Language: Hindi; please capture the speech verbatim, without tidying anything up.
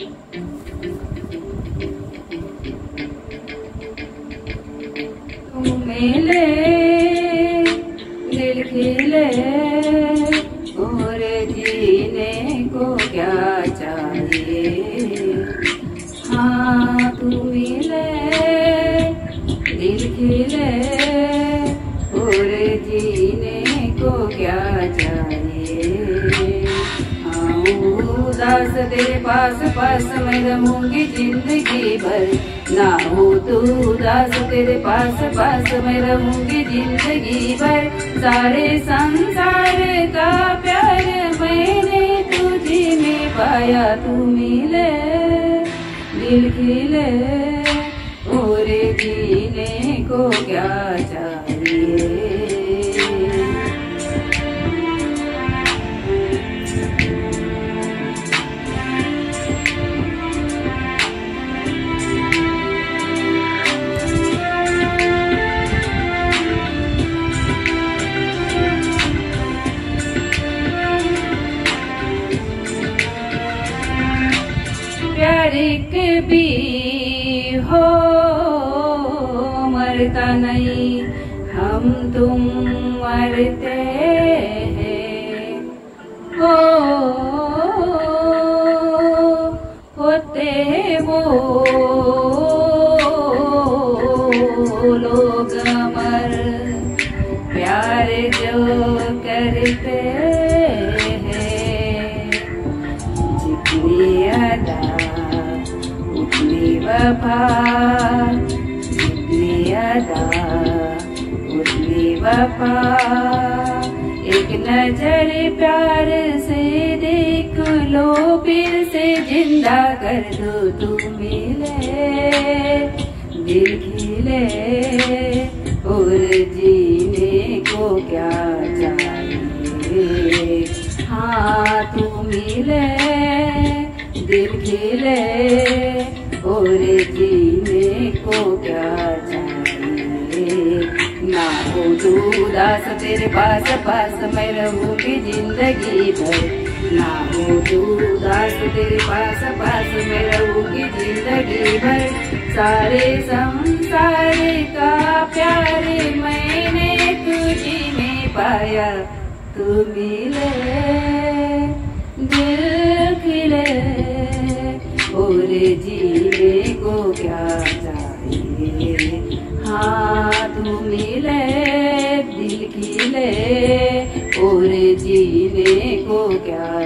मिले दिल खिले और जीने को क्या चाहिए। हाँ तू मिले दिल खिले और जीने को क्या चाहिए। हाँ उदास तेरे पास पास मैं रहूंगी जिंदगी भर। ना हो तू उदास तेरे पास पास मैं रहूंगी जिंदगी भर। सारे संसार का प्यार मैंने तुझे में पाया। तू मिले दिल खिले और जीने को क्या चाहिए। प्यार भी हो मरता नहीं हम तुम मरते हैं। हो होते वो लोग अमर प्यार जो करते हैं। जितनी अदा उतनी वफा जितनी अदा उतनी वफा। एक नजर प्यार से देख लो फिर से जिंदा कर दो। तू मिले दिल खिले और जीने को क्या चाहिए। हाँ तू मिले दिल खिले और जीने को क्या चाहिए। ना हो तू उदास तेरे पास पास मैं रहूंगी जिंदगी भर। ना हो तू उदास तेरे पास पास मैं रहूंगी जिंदगी भर। सारे संसार का प्यार मैंने तुझे में पाया। तू मिले दिल खिले और जीने को क्या चाहिए। हाँ तू मिले दिल खिले और जीने को क्या